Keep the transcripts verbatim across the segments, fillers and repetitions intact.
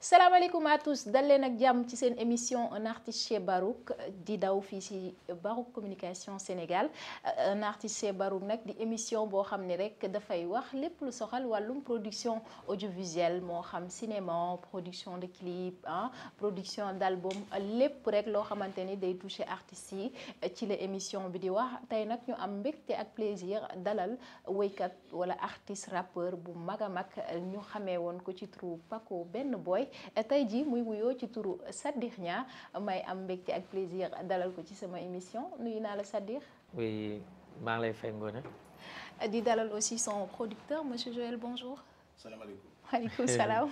salaamaaleykum à tous dal leen ak jàmm ci seen émission un artiste chez Barouk di daw fii ci Barouk Communication Sénégal un artiste chez Barouk nag di émission boo xam ne rek dafay wax lépp lu soxal wàllum production audiovisuelle moo xam cinéma production de clip ah production d'album lépp rek loo xamante ni day toucher artistes yi ci la émission bi di wax tey nag ñu am mbégte ak plaisir dalal woykat wala artiste rappeur bu mag a mag ñu xamee woon ko ci turu Paco Benn Boy tey jii muy wuyoo ci turu Sadikh Niang may am mbégte ak plaisir dalal ko ci sama émission nuyu naa la Sadikh. oui maa ngi lay fay Ngoné. di dalal aussi son producteur monsieur Joël bonjour. salaamaaleykum. waaleykum salaam.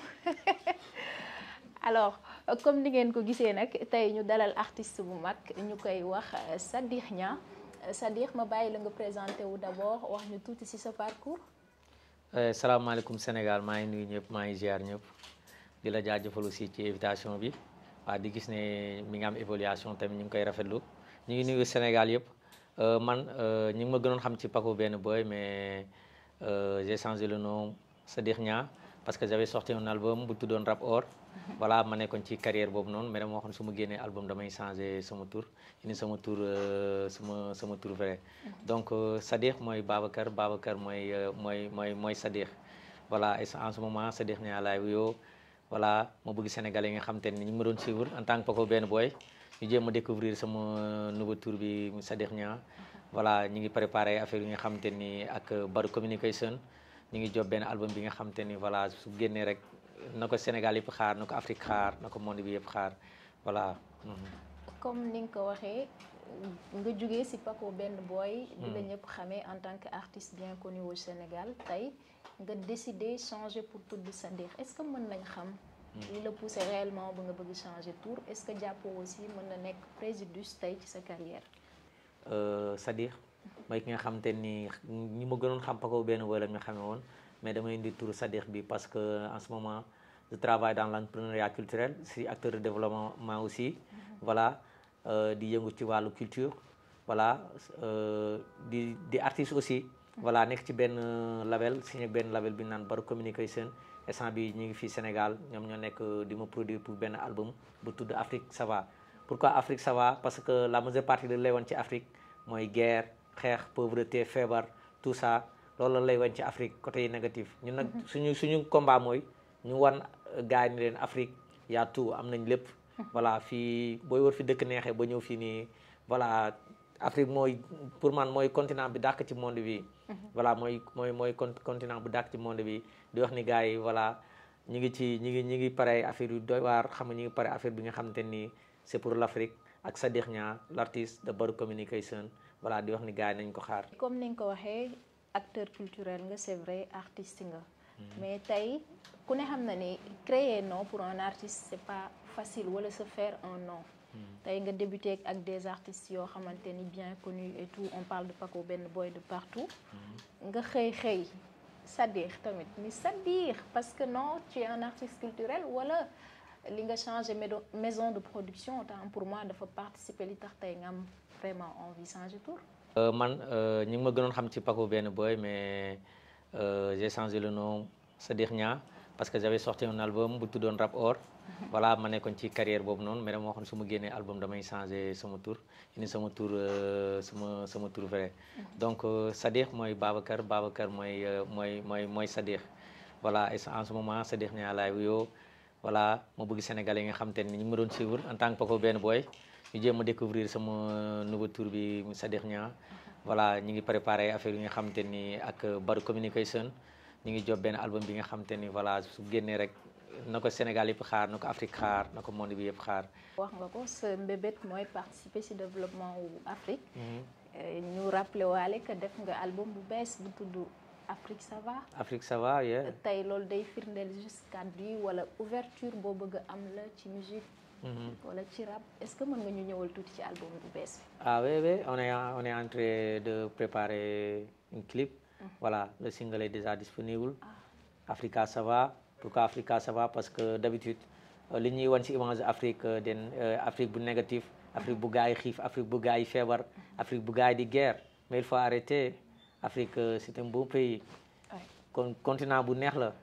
alors comme ni ngeen ko gisee nag tey ñu dalal artiste bu mag ñu koy wax Sadikh Niang Sadikh ma bàyyi la nga présenté wu d'abord wax ñu tuuti ci sa parcours. salaamaaleykum Sénégal maa ngi nuyu ñëpp maa ngi ziar ñëpp. di la jaajëfal aussi ci invitation bi waaw di gis ne mi ngi am évaluation tamit ñu ngi koy rafetlu ñu ngi nuyu Sénégal yëpp man ñu ngi ma gënoon xam ci Paco Benn Boy mais j'ai changé le nom Sadikh Niang parce que j'avais sorti un album bu tuddoon Rap Or voilà ma nekkoon ci carrière boobu noonu mais dama waxoon su ma génnee album damay changé sama tour indi sama tour sama sama tour vrai donc Sadikh mooy Babacar Babacar mooy mooy mooy mooy Sadikh voilà et en ce moment Sadikh Niang laay wuyoo voilà ma bëgg Sénégalais yi nga xam te ni ñu ngi ma doon suivre en tant que Paco Benn Boy ñu jéem a découvrir sama nouveau tour bi Sadikh Niang voilà ñu ngi préparé affaire yi nga xam te ni ak Barouk Communication ñu ngi job benn album bi nga xam te ni voilà su génnee rek na ko Sénégal yëpp xaar na ko Afrique xaar na ko monde bi yëpp xaar voilà. comme ni nga ko waxee nga jugee ci Paco Benn Boy. di la ñëpp xamee en tant que artiste bien connu au Sénégal tey. nga décidé changer pour tudd Sadikh est-ce que mën nañ xam li la poussé réellement ba nga bëgg changer tour est-ce que jàppoo aussi mën na nekk préjudice tey ci sa carrière. Sadikh mooy ki nga xam te ni ñi ma gënoon xam Paco Benn Boy la ñu xamee woon mais damay indi tour Sadikh bi parce que en ce moment je travaille dans l'entrepreneuriat culturel je suis acteur de développement aussi voilà di yëngu ci wàllu culture voilà di di artiste aussi. voilà nekk ci benn label signé benn label bi ñu naan Barouk Communication instant bi ñu ngi fii Sénégal ñoom ñoo nekk di ma produire pour benn album bu tudd Afrique ça va pourquoi Afrique ça va parce que la majeure partie de lay woon ci Afrique mooy guerre xeex pauvreté feebar tout ça loolu la lay woon ci Afrique côté yi négatif ñun nag suñu suñu combat mooy ñu wan gars yi ni leen Afrique y a tout am nañ lépp voilà fii booy war fi dëkk neexee ba ñëw fii nii voilà Afrique mooy pour man mooy continent bi dàkk ci monde bi voilà mooy mooy mooy continent bu dàkk ci monde bi di wax ni gars yi voilà ñu ngi ci ñu ngi ñu ngi pare affaire yu doy waar xam nga ñu ngi pare affaire bi nga xamante ni c'est pour l'Afrique ak Sadikh Niang l'artiste de Barouk Communication voilà di wax ni gars yi nañ ko xaar. comme ni nga ko waxee acteur culturel nga c'est vrai artiste nga mais tey ku ne xam na ni créer nom pour un artiste c'est pas facile wala se faire un nom. tey nga débuté ak des artistes yoo xamante ni bien connus et tout on parle de Paco Benn Boy de partout nga xëy xëy Sadikh tamit ni Sadikh parce que non tu es un artiste culturel wala li nga changé maison de production tant pour moi dafa participer li tax tey nga am vraiment envie changer tour. man ñu ngi ma gënoon xam ci Paco Benn Boy mais j'ai changé le nom Sadikh Niang parce que j'avais sorti un album bu tuddoon Rap Or voilà ma nekkoon ci carrière boobu noonu mais dama waxoon su ma génnee album damay changer sama tour indi sama tour sama sama tour vrai donc Sadikh mooy Babacar Babacar mooy mooy mooy mooy Sadikh voilà et en ce moment Sadikh Niang laay wuyoo voilà ma bëgg Sénégalais yi nga xam te ni ñu ma doon suivre en tant que Paco Benn Boy ñu jéem a découvrir sama nouveau tour bi Sadikh Niang voilà ñu ngi préparé affaire yi nga xam te ni ak Barouk Communication ñu ngi job benn album bi nga xam te ni voilà su génnee rek na ko Sénégal yëpp xaar na ko Afrique xaar na ko monde bi yëpp xaar. wax nga ko sa mbébét mooy participer ci développement wu Afrique. ñu rappelé waale que def nga album bu bees bu tudd Afrique ça va. Afrique ça va yeah. tey loolu day firndeel juste kàddu yi wala ouverture boo bëgg a am la ci musique. wala ci rap est-ce que mën nga ñu ñëwal tuuti ci album bu bees bi. ah oui oui on est on est en train de préparer un clip. voilà le single est déjà disponible. Africa ça va. pourquoi Africa ça va parce que d'habitude li ñuy wan ci image Afrique den Afrique bu négatif Afrique bu gaay xiif Afrique bu gaay feebar Afrique bu gaay di guerre mais il faut arrêter Afrique c'est un beau pays kon continent bu neex la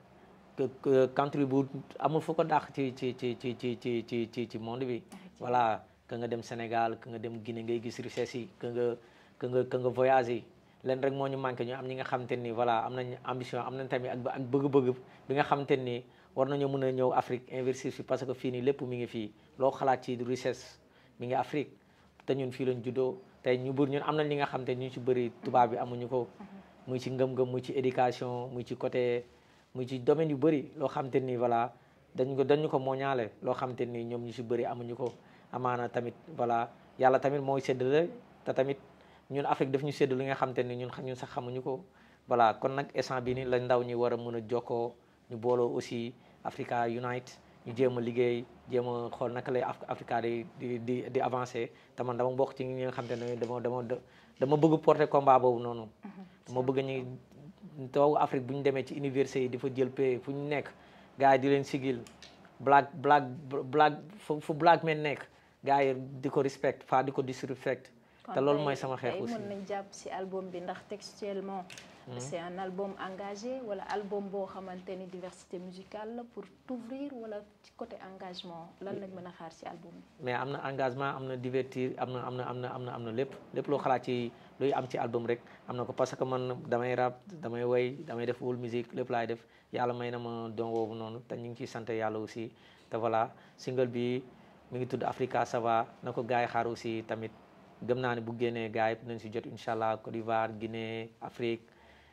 que que country bu amul fu ko dàq ci ci ci ci ci ci ci ci ci monde bi. voilà que nga dem Sénégal que nga dem Guinée ngay gis richesse yi que nga que nga que nga voyager leen rek moo ñu manqué ñu am ñi nga xamante ni voilà am nañ ambition am nañ tamit ak bëgg-bëgg bi nga xamante ni war nañoo mën a ñëw Afrique investir fi parce que fii nii lépp mi ngi fii loo xalaat ci richesse mi ngi Afrique te ñun fii lañ juddoo tey ñu bëri ñun am nañ li nga xamante ni ñu ci bëri tubaab bi amuñu ko. muy ci ngëm-ngëm muy ci éducation muy ci côté muy ci domaine yu bëri loo xamante ni voilà dañ ko dañu ko mooñaale loo xamante ni ñoom ñu ci bëri amuñu ko amaana tamit voilà yàlla tamit mooy séddale te tamit ñun Afrique daf ñu sédd li nga xamante ni ñun ñun sax xamuñu ko voilà kon nag instant bi ni la ndaw ñi war a mën a jokkoo ñu booloo aussi Africa Unite ñu jéem a liggéey jéem a xool naka lay Africa di di di di avancer te man dama bokk ci ñi nga xamante ne dama dama dama bëgg porter combat boobu noonu dama bëgg ñu taw Afrique bu ñu demee ci université yi di fa jël pay fu ñu nekk gars yi di leen sigil black black black fu black men nekk gars yi di ko respect fa di ko disrespect te loolu mooy sama xeex aussi mën nañ jàpp si album bi ndax textuellement c'est un album engagé wala album boo xamante ni diversité musicale la pour t'ouvrir wala ci côté engagement lan lañ mën a xaar si album bi mais am na engagement am na divertir am na am na am na am na am na lépp lépp loo xalaat ci luy am ci album rek am na ko parce que man damay rap damay woy damay def wul musique lépp laay def yàlla may na ma don woowu noonu te ñu ngi ciy sant yàlla aussi te voilà single bi mi ngi tudd Africa ça va na ko gars yi xaar aussi tamit gëm naa ne bu génnee gars yi nañ si jot incha allah Côte d'Ivoire Guinée Afrique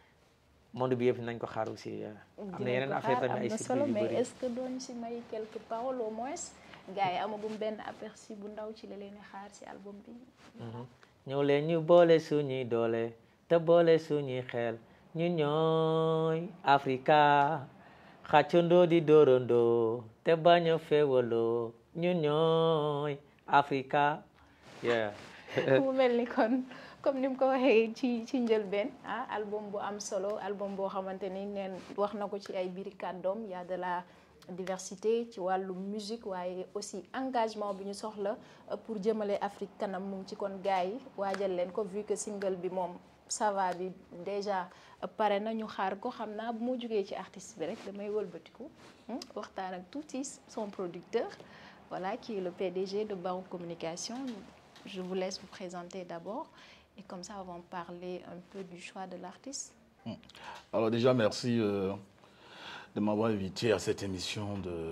monde bi yëpp nañ ko xaar aussi. am na yeneen affaire tamit ay surprise yu bëri mais est-ce que dooñu si may quelques paroles au moins gars yi amagum benn aperçu bu ndaw ci la leen xaar si album bi. ñëw leen ñu boole suñuy doole te boole suñuy xel ñu ñooy Africa xàccandoo di dóorandoo te bañ a feewaloo ñu ñooy Africa. yeah. mu mel ni kon comme ni mu ko waxee ci ci njëlbeen ah album bu am solo album boo xamante ni neen wax na ko ci ay biir kàddoom y a de la diversité ci wàllu musique waaye aussi engagement bi ñu soxla pour jëmale Afrique kanam mu ngi ci kon gars yi waajal leen ko vu que single bi moom ça va bi déjà pare na ñu xaar ko xam naa bu mu jógee ci artiste bi rek damay wëlbatiku waxtaan ak tuuti son producteur voilà qui est le P D G de Barouk Communication. Je vous laisse vous présenter d'abord et comme ça on va parler un peu du choix de l'artiste. Alors déjà merci euh, de m'avoir invité à cette émission de,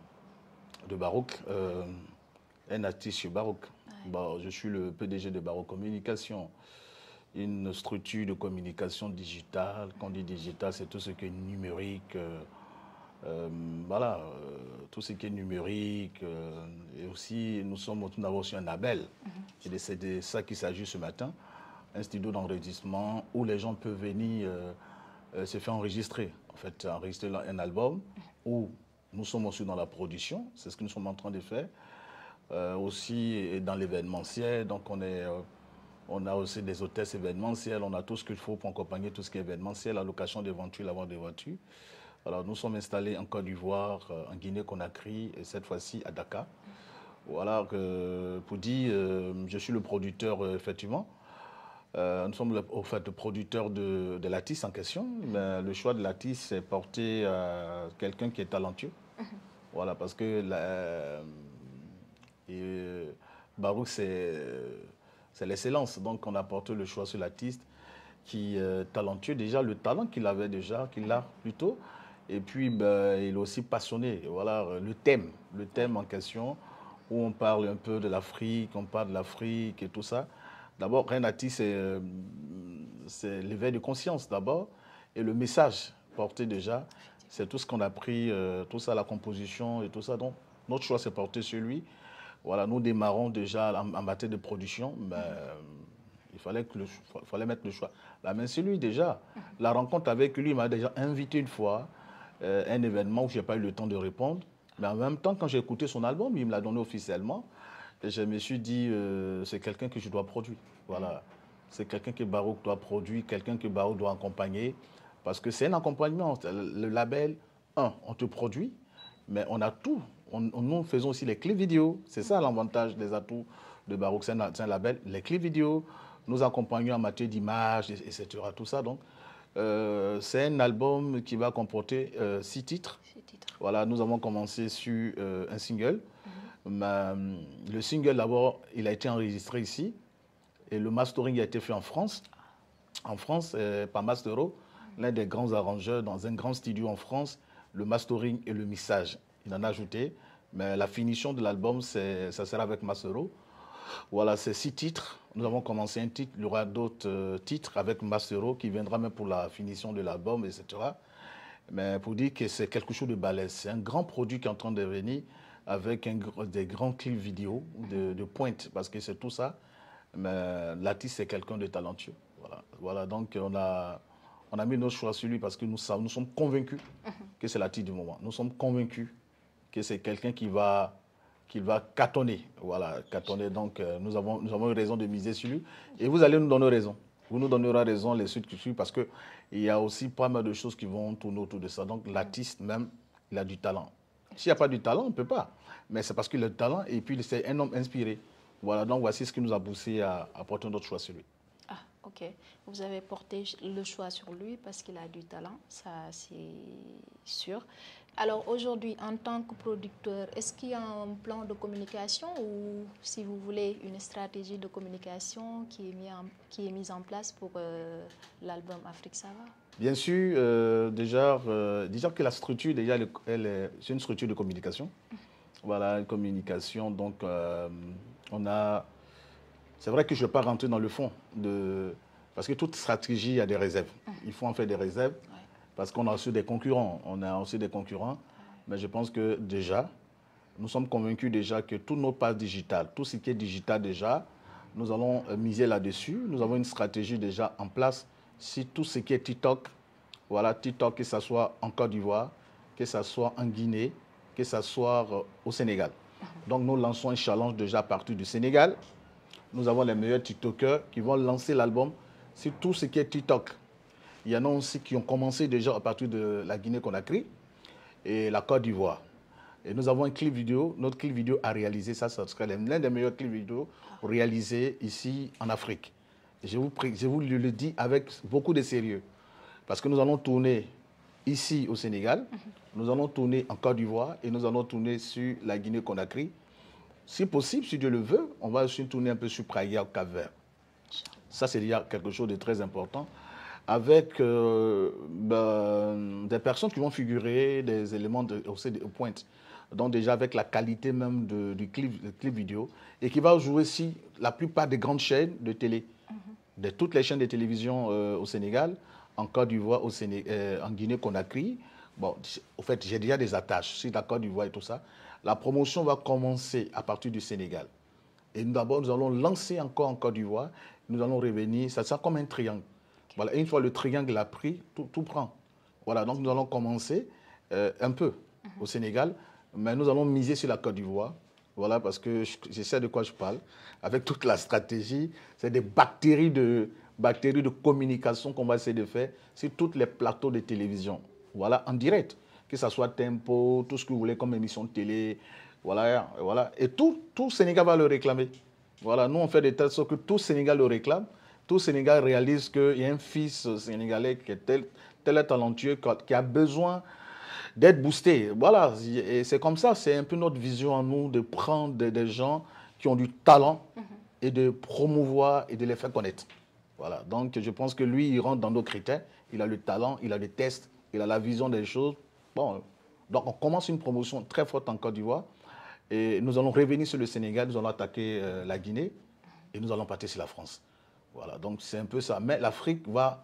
de Barouk, euh, un artiste chez Barouk. Ouais. Bon, je suis le P D G de Barouk Communication, une structure de communication digitale. Quand on dit digital, c'est tout ce qui est numérique, euh, Euh, voilà, euh, tout ce qui est numérique, euh, et aussi nous sommes, nous avons aussi un label, mm-hmm. et c'est de ça qu'il s'agit ce matin, un studio d'enregistrement où les gens peuvent venir euh, euh, se faire enregistrer, en fait, enregistrer un album, mm-hmm. où nous sommes aussi dans la production, c'est ce que nous sommes en train de faire, euh, aussi dans l'événementiel, donc on est... Euh, on a aussi des hôtesses événementielles, on a tout ce qu'il faut pour accompagner tout ce qui est événementiel, la location des voitures, la vente des voitures. Alors, nous sommes installés en Côte d'Ivoire, en Guinée-Conakry et cette fois-ci à Dakar. Voilà, que, pour dire, euh, je suis le producteur, euh, effectivement. Euh, nous sommes le, au fait le producteur de, de l'artiste en question. Mais le choix de l'artiste est porté à quelqu'un qui est talentueux. Voilà, parce que la, euh, Barouk, c'est l'excellence. Donc, on a porté le choix sur l'artiste qui est talentueux. Déjà, le talent qu'il avait déjà, qu'il a plutôt. Et puis, ben, il est aussi passionné. Voilà, le thème, le thème en question, où on parle un peu de l'Afrique, on parle de l'Afrique et tout ça. D'abord, Renati, c'est l'éveil de conscience, d'abord. Et le message porté déjà, c'est tout ce qu'on a pris, euh, tout ça, la composition et tout ça. Donc, notre choix s'est porté sur lui. Voilà, nous démarrons déjà en, en matière de production. Ben, euh, il fallait, que le, fallait mettre le choix. La main, c'est lui déjà. La rencontre avec lui m'a déjà invité une fois. Euh, un événement où je n'ai pas eu le temps de répondre. Mais en même temps, quand j'ai écouté son album, il me l'a donné officiellement. Et je me suis dit, euh, c'est quelqu'un que je dois produire. Voilà. C'est quelqu'un que Barouk doit produire, quelqu'un que Barouk doit accompagner. Parce que c'est un accompagnement. Le label, un, on te produit, mais on a tout. On, on, nous faisons aussi les clips vidéo. C'est ça l'avantage des atouts de Barouk. C'est un, un label. Les clips vidéo, nous accompagnons en matière d'image, et cetera. Tout ça, donc. Euh, c'est un album qui va comporter euh, six titres. Six titres. Voilà, nous avons commencé sur euh, un single. Mm-hmm. Mais, le single, d'abord, il a été enregistré ici. Et le mastering a été fait en France. En France, euh, par Mastero, mm-hmm. l'un des grands arrangeurs dans un grand studio en France. Le mastering et le mixage, il en a ajouté. Mais la finition de l'album, ça sera avec Mastero. Voilà, c'est six titres. Nous avons commencé un titre. Il y aura d'autres euh, titres avec Mastero qui viendra même pour la finition de l'album, et cetera. Mais pour dire que c'est quelque chose de balèze. C'est un grand produit qui est en train de venir avec un, des grands clips vidéo de, de pointe, parce que c'est tout ça. Mais l'artiste, c'est quelqu'un de talentueux. Voilà, voilà, donc on a, on a mis nos choix sur lui parce que nous, nous sommes convaincus que c'est l'artiste du moment. Nous sommes convaincus que c'est quelqu'un qui va, qui va cartonner. Voilà, cartonner. Donc euh, nous, avons, nous avons eu raison de miser sur lui. Et vous allez nous donner raison. Vous nous donnerez raison les suites qui suivent parce qu'il y a aussi pas mal de choses qui vont tourner autour de ça. Donc l'artiste même, il a du talent. S'il n'y a pas du talent, on ne peut pas. Mais c'est parce qu'il a du talent et puis c'est un homme inspiré. Voilà, donc voici ce qui nous a poussé à, à porter notre choix sur lui. Ah, ok. Vous avez porté le choix sur lui parce qu'il a du talent, ça c'est sûr. Alors aujourd'hui, en tant que producteur, est-ce qu'il y a un plan de communication ou, si vous voulez, une stratégie de communication qui est, mis en, qui est mise en place pour euh, l'album Afrique Ça Va? Bien sûr, euh, déjà, euh, déjà que la structure, déjà, elle, elle, c'est une structure de communication. Voilà, une communication. Donc, euh, on a... C'est vrai que je ne vais pas rentrer dans le fond, de, parce que toute stratégie, il y a des réserves. Il faut en faire des réserves. Parce qu'on a aussi des concurrents, on a aussi des concurrents, mais je pense que déjà, nous sommes convaincus déjà que tous nos passes digitales, tout ce qui est digital déjà, nous allons miser là-dessus. Nous avons une stratégie déjà en place sur tout ce qui est TikTok. Voilà, TikTok, que ce soit en Côte d'Ivoire, que ce soit en Guinée, que ce soit au Sénégal. Donc nous lançons un challenge déjà à partir du Sénégal. Nous avons les meilleurs TikTokers qui vont lancer l'album sur tout ce qui est TikTok. Il y en a aussi qui ont commencé déjà à partir de la Guinée-Conakry et la Côte d'Ivoire. Et nous avons un clip vidéo. Notre clip vidéo a réalisé ça, ça serait l'un des meilleurs clips vidéo réalisés ici en Afrique. Et je vous, je vous le dis avec beaucoup de sérieux. Parce que nous allons tourner ici au Sénégal, nous allons tourner en Côte d'Ivoire et nous allons tourner sur la Guinée-Conakry. Si possible, si Dieu le veut, on va aussi tourner un peu sur Praia au Cap-Vert. Ça, c'est déjà quelque chose de très important. Avec euh, ben, des personnes qui vont figurer, des éléments de, aussi de pointe. Donc déjà avec la qualité même de, du clip, de clip vidéo, et qui va jouer aussi la plupart des grandes chaînes de télé, mm-hmm. de toutes les chaînes de télévision euh, au Sénégal, en Côte d'Ivoire, au Séné, euh, en Guinée-Conakry. Bon, au fait, j'ai déjà des attaches sur la Côte d'Ivoire et tout ça. La promotion va commencer à partir du Sénégal. Et d'abord, nous allons lancer encore en Côte d'Ivoire. Nous allons revenir, ça sera comme un triangle. Voilà, et une fois le triangle a pris, tout, tout prend. Voilà, donc nous allons commencer euh, un peu mm-hmm. au Sénégal, mais nous allons miser sur la Côte d'Ivoire. Voilà, parce que je, je sais de quoi je parle. Avec toute la stratégie, c'est des bactéries de, bactéries de communication qu'on va essayer de faire sur tous les plateaux de télévision. Voilà, en direct. Que ce soit Tempo, tout ce que vous voulez comme émission de télé. Voilà, voilà. Et tout, tout Sénégal va le réclamer. Voilà, nous on fait des telles sortes que tout Sénégal le réclame. Tout Sénégal réalise qu'il y a un fils sénégalais qui est tel, tel talentueux, qui a besoin d'être boosté. Voilà, et c'est comme ça, c'est un peu notre vision à nous de prendre des, des gens qui ont du talent mm-hmm. et de promouvoir et de les faire connaître. Voilà, donc je pense que lui, il rentre dans nos critères. Il a le talent, il a des tests, il a la vision des choses. Bon, donc on commence une promotion très forte en Côte d'Ivoire et nous allons revenir sur le Sénégal, nous allons attaquer euh, la Guinée et nous allons partir sur la France. Voilà, donc c'est un peu ça. Mais l'Afrique va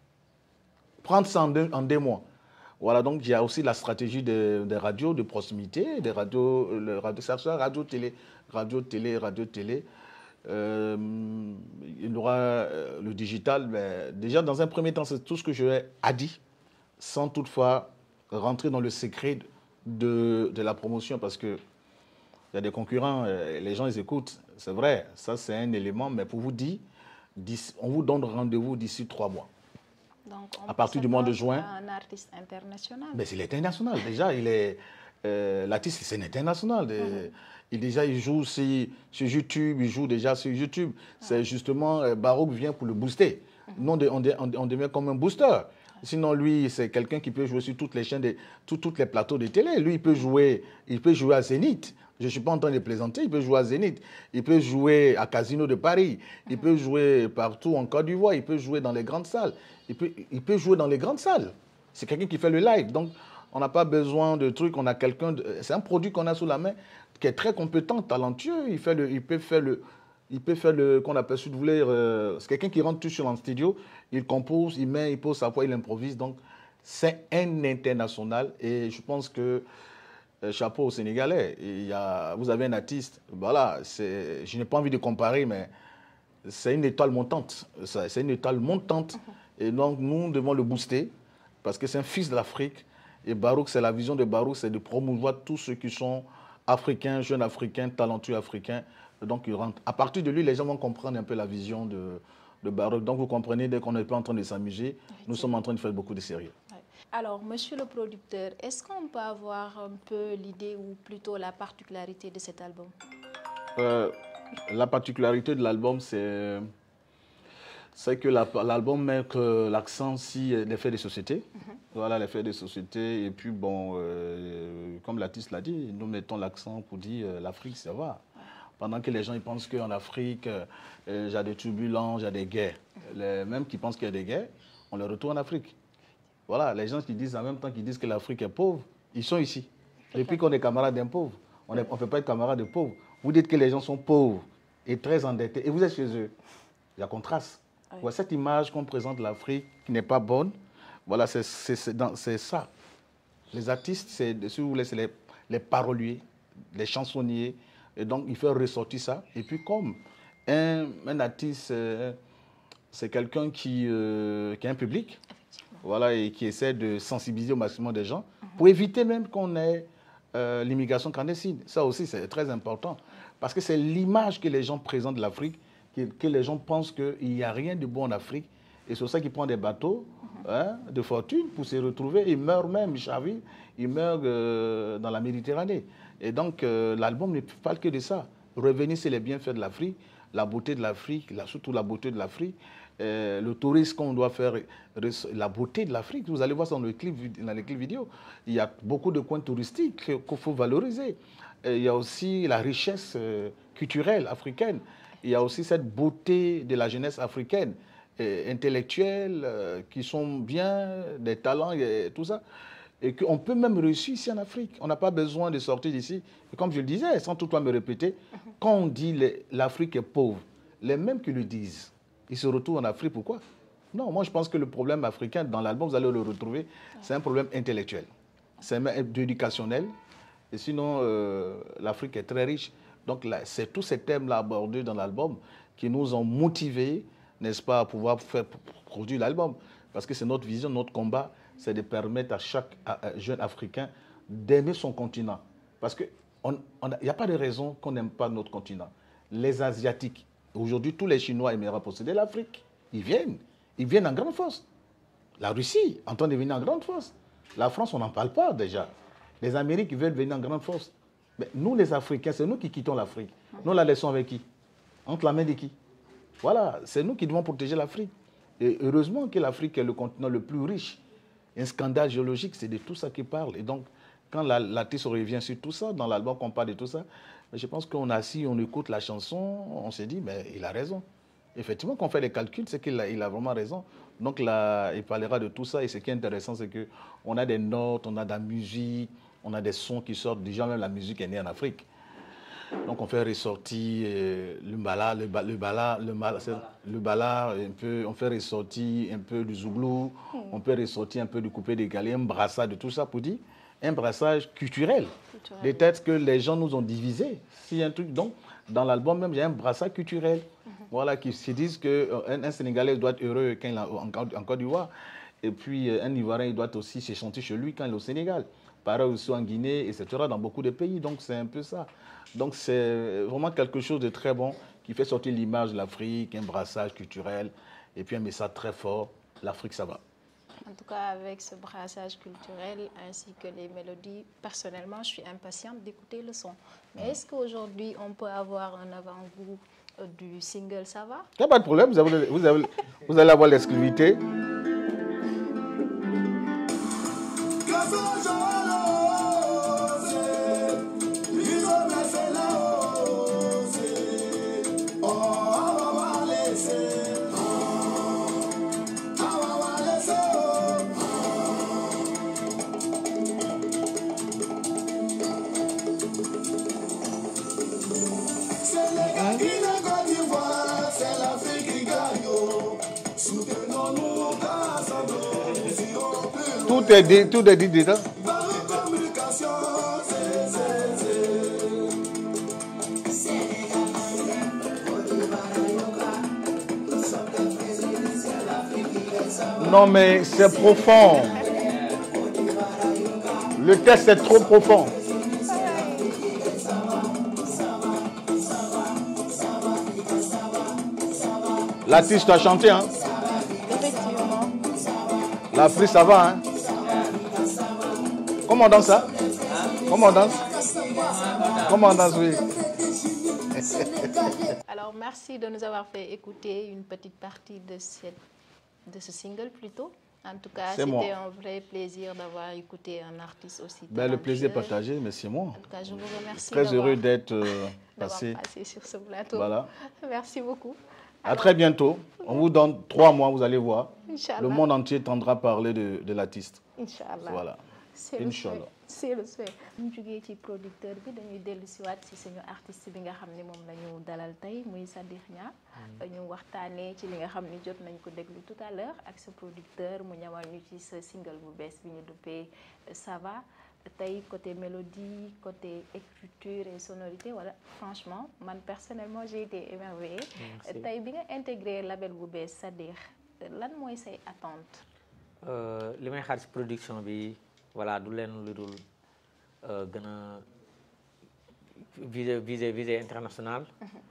prendre ça en deux, en deux mois. Voilà, donc il y a aussi la stratégie des, des radios de proximité, des radios, le radio, ça soit radio, télé, radio, télé, radio, télé. Euh, il y aura euh, le digital. Mais déjà, dans un premier temps, c'est tout ce que je ai dit, sans toutefois rentrer dans le secret de, de la promotion, parce que il y a des concurrents, euh, les gens ils écoutent. C'est vrai, ça c'est un élément, mais pour vous dire, on vous donne rendez-vous d'ici trois mois. Donc, on à partir du mois de juin. Un artiste international. Mais il est international. Déjà, il est euh, l'artiste, c'est un international. De, mm-hmm. Il déjà, il joue sur, sur YouTube, il joue déjà sur YouTube. Mm-hmm. C'est justement euh, Barouk vient pour le booster. Nous, on, de, on, de, on devient comme un booster. Sinon, lui, c'est quelqu'un qui peut jouer sur toutes les chaînes, de, tout, toutes les plateaux de télé. Lui, il peut jouer, il peut jouer à Zénith. Je ne suis pas en train de plaisanter, il peut jouer à Zénith. Il peut jouer à Casino de Paris. Il peut jouer partout en Côte d'Ivoire. Il peut jouer dans les grandes salles. Il peut, il peut jouer dans les grandes salles. C'est quelqu'un qui fait le live. Donc, on n'a pas besoin de trucs. On a quelqu'un. C'est un produit qu'on a sous la main qui est très compétent, talentueux. Il, fait le, il peut faire le. Il peut faire le, qu'on appelle, si vous voulez, euh, c'est quelqu'un qui rentre tout sur un studio, il compose, il met, il pose sa voix, il improvise. Donc, c'est un international et je pense que, euh, chapeau aux Sénégalais, il y a, vous avez un artiste, voilà, c'est, je n'ai pas envie de comparer, mais c'est une étoile montante. C'est une étoile montante et donc nous devons le booster parce que c'est un fils de l'Afrique et Barouk, c'est la vision de Barouk, c'est de promouvoir tous ceux qui sont africains, jeunes africains, talentueux africains. Donc, il rentre. À partir de lui, les gens vont comprendre un peu la vision de, de Barouk. Donc, vous comprenez, dès qu'on n'est pas en train de s'amuser, nous sommes en train de faire beaucoup de sérieux. Ouais. Alors, monsieur le producteur, est-ce qu'on peut avoir un peu l'idée ou plutôt la particularité de cet album? euh, La particularité de l'album, c'est c'est que l'album met l'accent sur les faits de société. Mm-hmm. Voilà, les faits de société. Et puis, bon, euh, comme l'artiste l'a dit, nous mettons l'accent pour dire euh, l'Afrique, ça va. Pendant que les gens ils pensent qu'en Afrique, euh, il y a des turbulences, il y a des guerres. Les mêmes qui pensent qu'il y a des guerres, on les retrouve en Afrique. Voilà, les gens qui disent en même temps qu'ils disent que l'Afrique est pauvre, ils sont ici. Et puis qu'on est camarades d'un pauvre, on ne peut pas être camarades de pauvres. Vous dites que les gens sont pauvres et très endettés, et vous êtes chez eux. Il y a contraste. Oui. Voilà, cette image qu'on présente de l'Afrique qui n'est pas bonne, voilà, c'est ça. Les artistes, si vous voulez, c'est les, les paroliers, les chansonniers. Et donc, il fait ressortir ça. Et puis, comme un, un artiste, euh, c'est quelqu'un qui, euh, qui a un public, voilà, et qui essaie de sensibiliser au maximum des gens, mm-hmm. pour éviter même qu'on ait euh, l'immigration clandestine. Ça aussi, c'est très important. Parce que c'est l'image que les gens présentent de l'Afrique, que, que les gens pensent qu'il n'y a rien de bon en Afrique. Et c'est pour ça qu'ils prennent des bateaux mm-hmm. hein, de fortune pour se retrouver. Ils meurent même, ils chavirent, ils meurent euh, dans la Méditerranée. Et donc, euh, l'album ne parle que de ça. Revenir sur les bienfaits de l'Afrique, la beauté de l'Afrique, surtout la beauté de l'Afrique, euh, le tourisme qu'on doit faire, la beauté de l'Afrique. Vous allez voir ça dans, le clip, dans les clips vidéo. Il y a beaucoup de coins touristiques qu'il faut valoriser. Et il y a aussi la richesse euh, culturelle africaine. Il y a aussi cette beauté de la jeunesse africaine, et intellectuelle, euh, qui sont bien, des talents et tout ça. Et qu'on peut même réussir ici en Afrique. On n'a pas besoin de sortir d'ici. Et comme je le disais, sans toutefois me répéter, quand on dit l'Afrique est pauvre, les mêmes qui le disent, ils se retrouvent en Afrique. Pourquoi? Non, moi je pense que le problème africain, dans l'album, vous allez le retrouver, c'est un problème intellectuel. C'est un éducationnel. Et sinon, euh, l'Afrique est très riche. Donc c'est tous ces thèmes-là abordés dans l'album qui nous ont motivés, n'est-ce pas, à pouvoir faire, produire l'album. Parce que c'est notre vision, notre combat, c'est de permettre à chaque jeune Africain d'aimer son continent. Parce qu'il n'y a pas de raison qu'on n'aime pas notre continent. Les Asiatiques, aujourd'hui, tous les Chinois aimeraient posséder l'Afrique. Ils viennent. Ils viennent en grande force. La Russie, en train de venir en grande force. La France, on n'en parle pas déjà. Les Amériques veulent venir en grande force. Mais nous, les Africains, c'est nous qui quittons l'Afrique. Nous la laissons avec qui? Entre la main de qui? Voilà, c'est nous qui devons protéger l'Afrique. Et heureusement que l'Afrique est le continent le plus riche. Un scandale géologique, c'est de tout ça qu'il parle. Et donc, quand l'artiste revient sur tout ça, dans l'album qu'on parle de tout ça, je pense qu'on a assis, on écoute la chanson, on s'est dit, mais il a raison. Effectivement, quand on fait les calculs, c'est qu'il a, il a vraiment raison. Donc là, il parlera de tout ça. Et ce qui est intéressant, c'est qu'on a des notes, on a de la musique, on a des sons qui sortent. Déjà, même la musique est née en Afrique. Donc on fait ressortir euh, le bala, le bala, le bala, le bala, le bala un peu, on fait ressortir un peu du zouglou, mmh. on peut ressortir un peu du coupé décalé, un brassage de tout ça pour dire un brassage culturel. culturel. Des têtes que les gens nous ont divisées. S'il y a un truc, donc dans l'album même, il y a un brassage culturel. Mmh. Voilà, qui se disent qu'un euh, un Sénégalais doit être heureux quand il est en, en Côte d'Ivoire. Et puis euh, un Ivoirien il doit aussi se chanter chez lui quand il est au Sénégal. Pareil aussi en Guinée, et cetera, dans beaucoup de pays. Donc, c'est un peu ça. Donc, c'est vraiment quelque chose de très bon qui fait sortir l'image de l'Afrique, un brassage culturel, et puis un message très fort. L'Afrique, ça va. En tout cas, avec ce brassage culturel ainsi que les mélodies, personnellement, je suis impatiente d'écouter le son. Mais est-ce qu'aujourd'hui, on peut avoir un avant-goût du single Sava. Il n'y a pas de problème, vous, avez, vous, avez, vous allez avoir l'exclusivité. Tout est dit, tout est dit dedans. Non mais c'est profond. Le texte est trop profond. L'artiste a chanté, hein? Effectivement. La prise, ça va, hein? Comment on danse ça? Comment on danse? Comment on danse, oui? Alors, merci de nous avoir fait écouter une petite partie de, cette, de ce single plutôt. En tout cas, c'était un vrai plaisir d'avoir écouté un artiste aussi talentueux. Ben, le plaisir partagé, mais c'est moi. En tout cas, je vous remercie. Très heureux d'être euh, passé. passé sur ce plateau. Voilà. Merci beaucoup. À Alors, très bientôt. On vous donne trois mois, vous allez voir. Inch'Allah. Le monde entier tendra parler de, de l'artiste. Inch'Allah. Voilà. C'est le souhait. C'est le souhait. ñu jógee ci producteur bi dañuy dellu si waat si suñu artiste bi nga xam ne moom la ñu dalal tey muy Sadikh Nia. ñu waxtaanee ci li nga xam ne jot nañ ko déglu tout à l'heure ak sa producteur mu ñëwal ñu ci sa single bu bees bi ñu duppee Sava. Tey côté mélodie, côté écriture et sonorité, voilà, franchement, man personnellement j'ai été émerveillée. Tey bi nga intégré label bu bees Sadikh, lan mooy say attente? li may xaar ci production bi voilà du leen lu dul gën a viser viser viser international.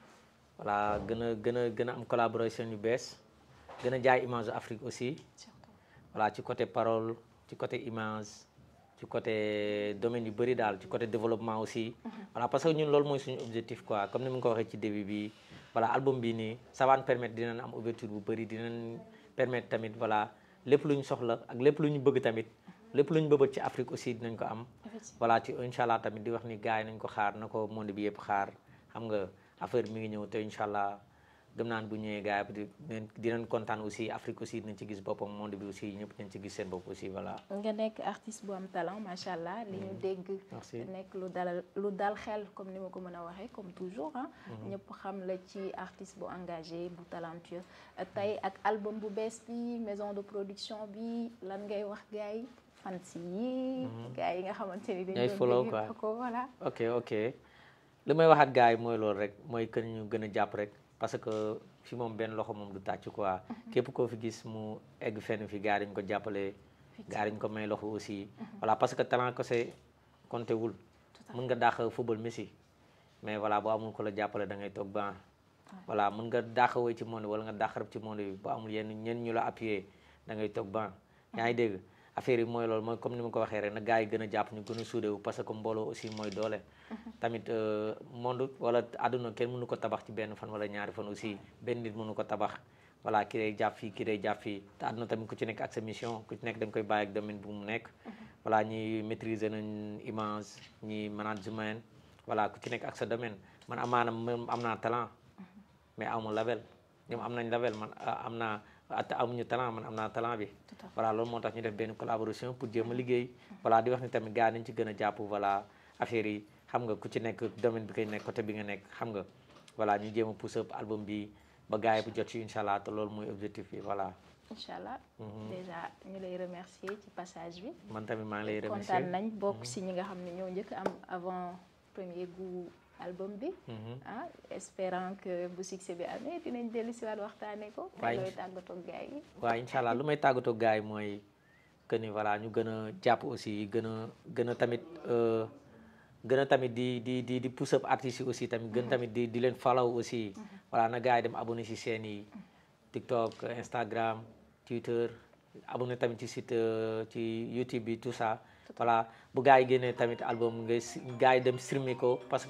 Voilà gën a gën a gën a am collaboration yu bees gën a jaay image Afrique aussi. Voilà ci côté parole ci côté image. ci côté domaine yu bëri daal ci côté développement aussi. Voilà parce que ñun loolu mooy suñu objectif quoi comme ni mu ko waxee ci début bi voilà album bii nii ça va nous permettre dinañ am ouverture bu bëri dinañ permettre tamit voilà lépp lu ñu soxla ak lépp lu ñu bëgg tamit lépp lu ñu bëbët ci Afrique aussi dinañ ko am. voilà ci incha allah tamit di wax ni gars yi nañ ko xaar na ko monde bi yëpp xaar xam nga affaire mi ngi ñëw te incha allah gëm naan bu ñëwee gars yi dinañ kontaan aussi Afrique aussi dinañ ci gis boppam monde bi aussi ñëpp dinañ ci gis seen bopp aussi voilà. nga nekk artiste bu am talent macha allah li ñu dégg. nekk lu dalal lu dal xel comme ni ma ko mën a waxee comme toujours ah. ñëpp xam la ci artiste bu engagé bu talentueux. tey ak album bu bees bi maison de production bi lan ngay wax gars yi fans yi. gars yi nga xamante ni dañu doon follow quoi voilà. ok ok li may waxaat gars yi mooy loolu rek mooy que ñu gën a jàpp rek. parce que fi moom benn loxo moom du tàcc quoi képp koo fi gis mu egg fenn fi gars yi ñu ko jàppale gars yi ñu ko may loxo aussi voilà parce que talent ko c'est compté wul mën nga daax football Messi mais voilà boo amul ko la jàppale da ngay toog ban voilà mën nga daax woy ci monde wala nga daax rab ci monde bi boo amul yenn ñenn ñu la appuyer da ngay toog ban yaa ngi dégg affaire yi mooy loolu mooy comme ni ma ko waxee rek na gars yi gën a jàpp ñu gën a suudewu parce que mbooloo aussi mooy doole tamit monde wala àdduna kenn mënu ko tabax ci benn fan wala ñaari fan aussi benn nit mënu ko tabax voilà ki day jàpp fii ki day jàpp fii te àdduna tamit ku ci nekk ak sa mission ku ci nekk da nga koy bàyyi ak domaine bu mu nekk voilà ñi maîtriser nañ image ñi management voilà ku ci nekk ak sa domaine man amaana même am naa talent mais awma label ñoom am nañ label man am naa te amuñu talent man am naa talent bi voilà loolu moo tax ñu def benn collaboration pour jéem a liggéey voilà di wax ni tamit gars nañ ci gën a jàpp voilà affaire yi xam nga ku ci nekk domaine bi koy nekk côté bi nga nekk xam nga voilà ñu jéem a pousse up album bi ba gars yi bu jot ci incha allah te loolu mooy objectif bi voilà. incha allah déjà ñu lay remercier ci passage bi. man tamit maa ngi lay remercier kontaan nañ bokk si ñi nga xam ne ñoo njëkk am avant premier goût album bi. ah espérant que bu succès bi amee dinañ dellu si waat waxtaanee ko. waaye looy tàggatoo ak gars yi. waaw incha allah lu may tàggatoo ak gars yi mooy que ni voilà ñu gën a jàpp aussi gën a gën a tamit. gën a tamit di di di di pousse up artistes yi aussi tamit gën tamit di di leen follow aussi voilà na gars yi dem abonné ci chaîne yi TikTok Instagram Twitter abonné tamit ci site ci YouTube bi tout ça voilà bu gars yi génnee tamit album ngay gars yi dem streamer ko parce que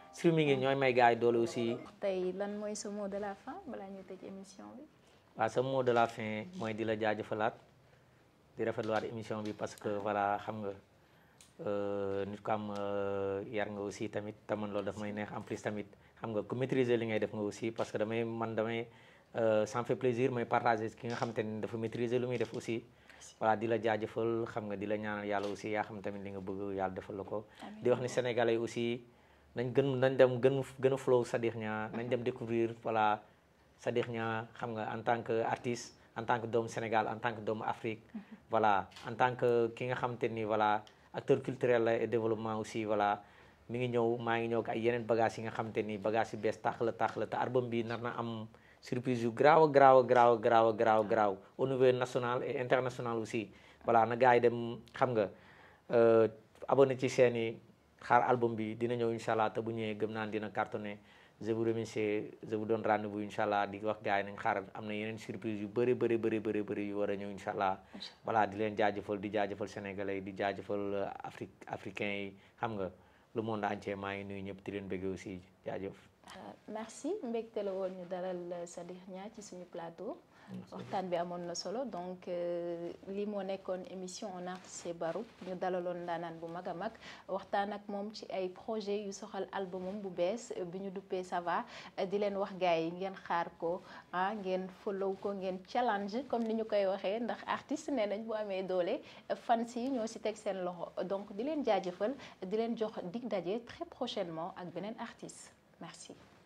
streaming yi ñooy may gars yi doole aussi. tey lan mooy sa mot de la fin balaa ñuy tëj émission bi. waaw sa mot de la fin mooy di la jaajëfalaat di rafetluwaat émission bi parce que voilà xam nga nit ko am yar nga aussi tamit taman loolu daf may neex en plus tamit xam nga ku maîtriser li ngay def nga aussi parce que damay man damay ça me fait plaisir may partager ki nga xam te ni dafa maîtriser lu muy def aussi. voilà di la jaajëfal xam nga di la ñaanal yàlla aussi yaa xam tamit li nga bëgg yàlla defal la ko. di wax ni sénégalais yi aussi nañ gën nañ dem gën gën a flow Sadikh Niang nañ dem découvrir voilà Sadikh Niang xam nga en tant que artiste en tant que doomu Sénégal en tant que doomu Afrique. voilà en tant que ki nga xam te ni voilà acteur culturel la et développement aussi voilà mi ngi ñëw maa ngi ñëw ak ay yeneen bagages yi nga xam te ni bagages yu bees tax la tax la te album bi nar na am. surprise yu graaw a graaw a graaw a graaw a graaw graaw au niveau national et international aussi voilà na gars yi dem xam nga abonné ci chaîne yi xaar album bi dina ñëw incha allah te bu ñëwee gëm naan dina cartonné je vous remercie je vous donne rendez-vous incha allah di wax gars yi nañ xaar am na yeneen surprise yu bëri bëri bëri bëri bëri yu war a ñëw incha allah voilà di leen jaajëfal di jaajëfal sénégalais yi di jaajëfal Afrique africains yi xam nga le monde entier maa ngi nuyu ñëpp di leen bëggee aussi jaajëf. merci mbégte la woon ñu dalal Sadikh Niang ci suñu plateau waxtaan bi amoon na solo donc lii moo nekkoon émission Un Artiste Chez Barouk ñu dalaloon ndaanaan bu mag a mag waxtaan ak moom ci ay projet yu soxal albumum bu bees bi ñu duppee Ça Va di leen wax gars yi ngeen xaar ko ah ngeen follow ko ngeen challenge comme ni ñu koy waxee ndax artiste nee nañ bu amee doole fans yi ñoo si teg seen loxo donc di leen jaajëfal di leen jox dig daje très prochainement ak beneen artiste. Merci.